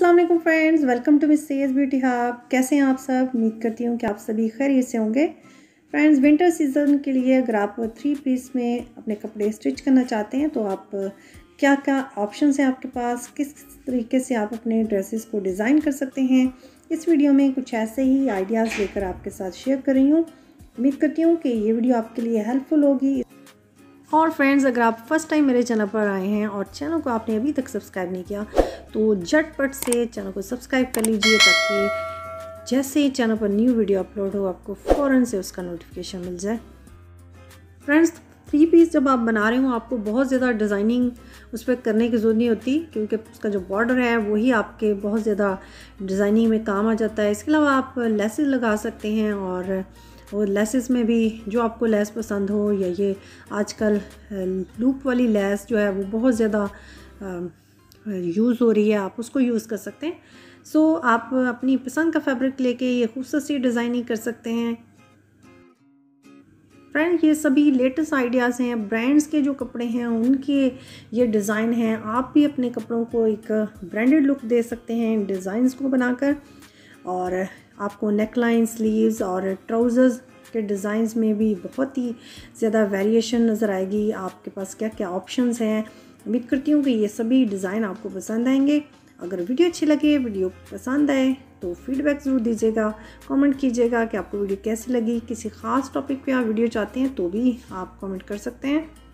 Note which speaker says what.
Speaker 1: अस्सलाम वालेकुम friends, welcome to miss सेज ब्यूटी हब। कैसे हैं आप सब? उम्मीद करती हूँ कि आप सभी खैरियत से होंगे। फ्रेंड्स, विंटर सीज़न के लिए अगर आप 3 पीस में अपने कपड़े स्टिच करना चाहते हैं तो आप क्या क्या ऑप्शंस हैं आपके पास, किस तरीके से आप अपने ड्रेसेस को डिज़ाइन कर सकते हैं, इस वीडियो में कुछ ऐसे ही आइडियाज़ लेकर आपके साथ शेयर कर रही हूँ। उम्मीद करती हूँ कि ये वीडियो आपके लिए हेल्पफुल होगी। और फ्रेंड्स, अगर आप फर्स्ट टाइम मेरे चैनल पर आए हैं और चैनल को आपने अभी तक सब्सक्राइब नहीं किया तो झटपट से चैनल को सब्सक्राइब कर लीजिए, ताकि जैसे ही चैनल पर न्यू वीडियो अपलोड हो आपको फ़ौरन से उसका नोटिफिकेशन मिल जाए। फ्रेंड्स, 3 पीस जब आप बना रहे हो आपको बहुत ज़्यादा डिज़ाइनिंग उस पर करने की ज़रूरत नहीं होती, क्योंकि उसका जो बॉर्डर है वही आपके बहुत ज़्यादा डिज़ाइनिंग में काम आ जाता है। इसके अलावा आप लेसेस लगा सकते हैं और लेसेस में भी जो आपको लेस पसंद हो, या ये आजकल लूप वाली लेस जो है वो बहुत ज़्यादा यूज़ हो रही है, आप उसको यूज़ कर सकते हैं। सो आप अपनी पसंद का फैब्रिक लेके ये खूबसूरत सी डिज़ाइनिंग कर सकते हैं। फ्रेंड, ये सभी लेटेस्ट आइडियाज़ हैं, ब्रांड्स के जो कपड़े हैं उनके ये डिज़ाइन हैं। आप भी अपने कपड़ों को एक ब्रांडेड लुक दे सकते हैं डिज़ाइंस को बनाकर, और आपको नेकलाइन, स्लीव्स और ट्राउज़र्स के डिज़ाइंस में भी बहुत ही ज़्यादा वेरिएशन नज़र आएगी। आपके पास क्या क्या ऑप्शंस हैं। उम्मीद करती हूँ कि ये सभी डिज़ाइन आपको पसंद आएंगे। अगर वीडियो अच्छी लगे, वीडियो पसंद आए तो फीडबैक ज़रूर दीजिएगा, कमेंट कीजिएगा कि आपको वीडियो कैसी लगी। किसी ख़ास टॉपिक पे आप वीडियो चाहते हैं तो भी आप कमेंट कर सकते हैं।